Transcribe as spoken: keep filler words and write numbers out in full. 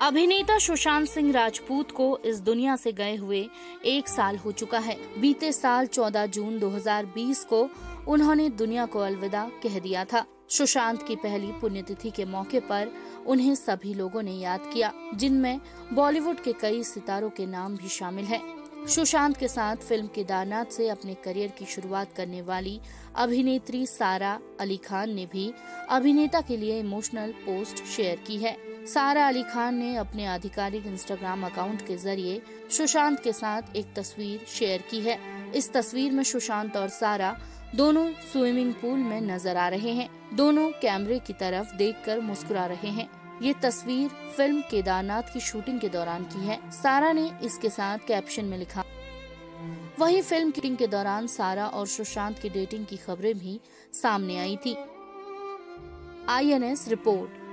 अभिनेता सुशांत सिंह राजपूत को इस दुनिया से गए हुए एक साल हो चुका है। बीते साल चौदह जून दो हज़ार बीस को उन्होंने दुनिया को अलविदा कह दिया था। सुशांत की पहली पुण्यतिथि के मौके पर उन्हें सभी लोगों ने याद किया, जिनमें बॉलीवुड के कई सितारों के नाम भी शामिल हैं। सुशांत के साथ फिल्म केदारनाथ से अपने करियर की शुरुआत करने वाली अभिनेत्री सारा अली खान ने भी अभिनेता के लिए इमोशनल पोस्ट शेयर की है। सारा अली खान ने अपने आधिकारिक इंस्टाग्राम अकाउंट के जरिए सुशांत के साथ एक तस्वीर शेयर की है। इस तस्वीर में सुशांत और सारा दोनों स्विमिंग पूल में नजर आ रहे हैं। दोनों कैमरे की तरफ देखकर मुस्कुरा रहे हैं। ये तस्वीर फिल्म केदारनाथ की शूटिंग के दौरान की है। सारा ने इसके साथ कैप्शन में लिखा। वहीं फिल्म शूटिंग के दौरान सारा और सुशांत की डेटिंग की खबरें भी सामने आई थी। I N S report.